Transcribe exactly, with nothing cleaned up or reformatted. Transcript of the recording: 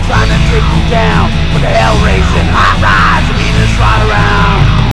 trying to take you down with a hell raising hot rod.